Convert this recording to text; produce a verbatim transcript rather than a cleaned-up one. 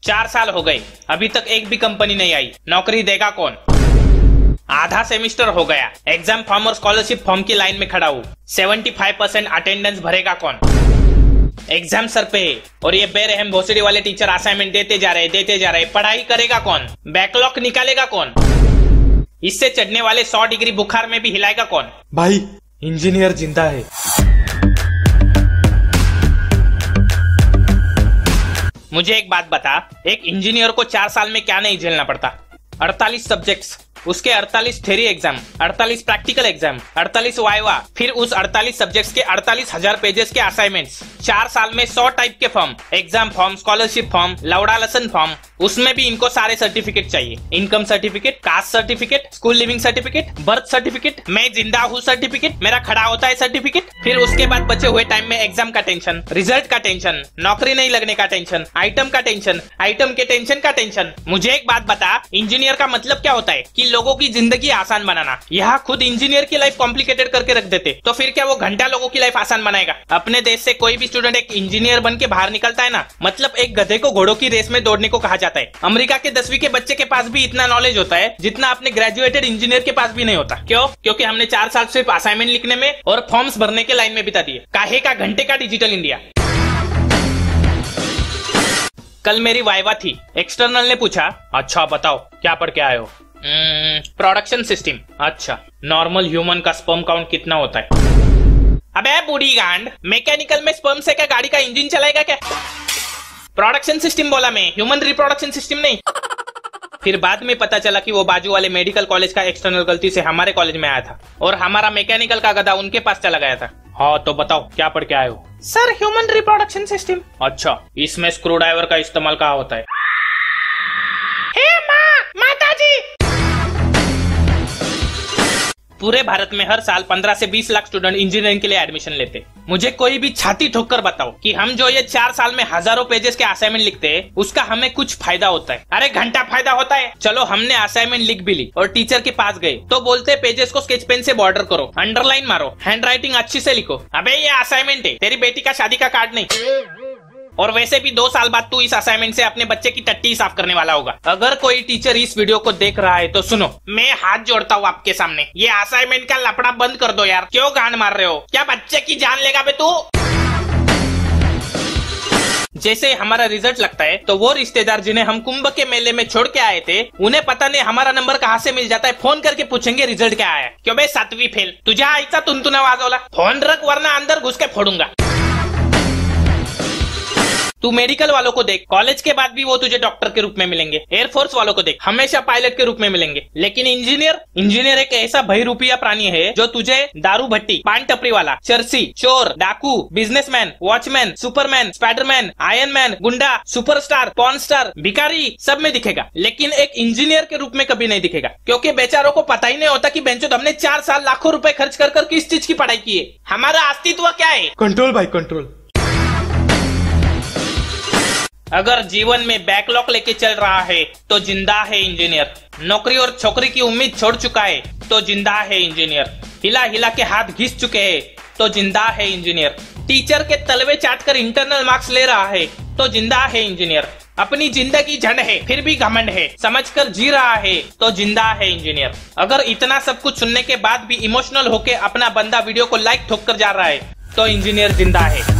चार साल हो गए, अभी तक एक भी कंपनी नहीं आई, नौकरी देगा कौन? आधा सेमिस्टर हो गया, एग्जाम फॉर्म और स्कॉलरशिप फॉर्म की लाइन में खड़ा हूँ, पचहत्तर परसेंट अटेंडेंस भरेगा कौन? एग्जाम सर पे है और ये बेरहम भोसड़ी वाले टीचर असाइनमेंट देते जा रहे देते जा रहे पढ़ाई करेगा कौन? बैकलॉग निकालेगा कौन? इससे चढ़ने वाले सौ डिग्री बुखार में भी हिलाएगा कौन? भाई इंजीनियर जिंदा है। मुझे एक बात बता, एक इंजीनियर को चार साल में क्या नहीं झेलना पड़ता? अड़तालीस सब्जेक्ट्स, उसके अड़तालीस थ्योरी एग्जाम, अड़तालीस प्रैक्टिकल एग्जाम, अड़तालीस वाइवा, फिर उस अड़तालीस सब्जेक्ट्स के अड़तालीस हजार पेजेस के असाइनमेंट्स, चार साल में सौ टाइप के form, exam form, scholarship form, लौड़ा लसन फॉर्म, उसमें भी इनको सारे सर्टिफिकेट चाहिए। Income certificate, caste certificate, school leaving certificate, birth certificate, मैं जिंदा हूँ सर्टिफिकेट, मेरा खड़ा होता है सर्टिफिकेट। फिर उसके बाद बचे हुए टाइम में एग्जाम का टेंशन, रिजल्ट का टेंशन, नौकरी नहीं लगने का टेंशन, आइटम का टेंशन, आइटम के टेंशन का टेंशन। मुझे एक बात बता, इंजीनियर का मतलब क्या होता है? कि लोगों की जिंदगी आसान बनाना। यहाँ खुद इंजीनियर की लाइफ कॉम्प्लिकेटेड करके रख देते, तो फिर क्या वो घंटा लोगों की लाइफ आसान बनाएगा? अपने देश से कोई भी स्टूडेंट एक इंजीनियर बन के बाहर निकलता है ना, मतलब एक गधे को घोड़ों की रेस में दौड़ने को कहा जाता है। अमेरिका के दसवीं के बच्चे के पास भी इतना नॉलेज होता है जितना अपने ग्रेजुएटेड इंजीनियर के पास भी नहीं होता। क्यों? क्योंकि हमने चार साल सिर्फ असाइनमेंट लिखने में और फॉर्म्स भरने के लाइन में बिता दिए। काहे का घंटे का डिजिटल इंडिया। कल मेरी वाइवा थी, एक्सटर्नल ने पूछा, अच्छा बताओ क्या पढ़ के आए हो? Production system. अच्छा, नॉर्मल ह्यूमन का स्पर्म काउंट कितना होता है? अबे बूढ़ी गांड, मैकेनिकल में स्पर्म से क्या गाड़ी का इंजन चलाएगा क्या? प्रोडक्शन सिस्टम बोला मैं, ह्यूमन रिप्रोडक्शन सिस्टम नहीं। फिर बाद में पता चला कि वो बाजू वाले मेडिकल कॉलेज का एक्सटर्नल गलती से हमारे कॉलेज में आया था और हमारा मैकेनिकल का गधा उनके पास चला गया था। हाँ तो बताओ क्या पढ़ के आए हो? Sir human reproduction system. अच्छा, इसमें स्क्रू ड्राइवर का इस्तेमाल कहाँ होता है? हे माँ, माताजी। पूरे भारत में हर साल पंद्रह से बीस लाख स्टूडेंट इंजीनियरिंग के लिए एडमिशन लेते। मुझे कोई भी छाती ठोक कर बताओ कि हम जो ये चार साल में हजारों पेजेस के असाइनमेंट लिखते हैं उसका हमें कुछ फायदा होता है? अरे घंटा फायदा होता है। चलो हमने असाइनमेंट लिख भी ली और टीचर के पास गए तो बोलते पेजेस को स्केच पेन से बॉर्डर करो, अंडरलाइन मारो, हैंड राइटिंग अच्छी से लिखो। अबे ये असाइनमेंट है, तेरी बेटी का शादी का कार्ड नहीं। और वैसे भी दो साल बाद तू इस असाइनमेंट से अपने बच्चे की टट्टी साफ करने वाला होगा। अगर कोई टीचर इस वीडियो को देख रहा है तो सुनो, मैं हाथ जोड़ता हूँ आपके सामने, ये असाइनमेंट का लफड़ा बंद कर दो यार। क्यों गांड मार रहे हो? क्या बच्चे की जान लेगा बे तू? जैसे हमारा रिजल्ट लगता है तो वो रिश्तेदार जिन्हें हम कुंभ के मेले में छोड़ के आए थे उन्हें पता नहीं हमारा नंबर कहाँ से मिल जाता है। फोन करके पूछेंगे रिजल्ट क्या आया। क्यों बे सातवीं फेल, तुझे आयचा तुनतुना वाजवला? फोन रख वरना अंदर घुस के फोड़ूंगा। तू मेडिकल वालों को देख, कॉलेज के बाद भी वो तुझे डॉक्टर के रूप में मिलेंगे। एयरफोर्स वालों को देख, हमेशा पायलट के रूप में मिलेंगे। लेकिन इंजीनियर इंजीनियर एक ऐसा बहिरूपिया प्राणी है जो तुझे दारू भट्टी, पान टपरी वाला, चर्सी, चोर, डाकू, businessman, watchman, Superman, Spiderman, Iron Man, गुंडा, सुपरस्टार, पॉर्न स्टार, भिखारी सब में दिखेगा, लेकिन एक इंजीनियर के रूप में कभी नहीं दिखेगा। क्योंकि बेचारों को पता ही नहीं होता कि बेंचो हमने चार साल लाखों रुपए खर्च कर कर किस चीज की पढ़ाई की है। हमारा अस्तित्व क्या है? कंट्रोल भाई कंट्रोल। अगर जीवन में बैकलॉग लेके चल रहा है तो जिंदा है इंजीनियर। नौकरी और छोकरी की उम्मीद छोड़ चुका है तो जिंदा है इंजीनियर। हिला हिला के हाथ घिस चुके हैं तो जिंदा है इंजीनियर। टीचर के तलवे चाट कर इंटरनल मार्क्स ले रहा है तो जिंदा है इंजीनियर। अपनी जिंदगी झंड है फिर भी घमंड है, समझकर जी रहा है तो जिंदा है इंजीनियर। अगर इतना सब कुछ सुनने के बाद भी इमोशनल होके अपना बंदा वीडियो को लाइक ठोक कर जा रहा है तो इंजीनियर जिंदा है।